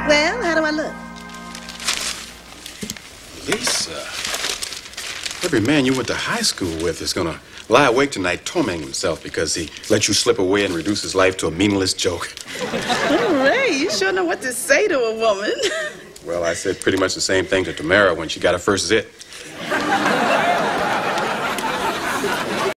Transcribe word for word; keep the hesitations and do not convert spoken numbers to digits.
Well, how do I look? Lisa, every man you went to high school with is gonna lie awake tonight tormenting himself because he let you slip away and reduce his life to a meaningless joke. Oh, Ray, you sure know what to say to a woman. Well, I said pretty much the same thing to Tamara when she got her first zit.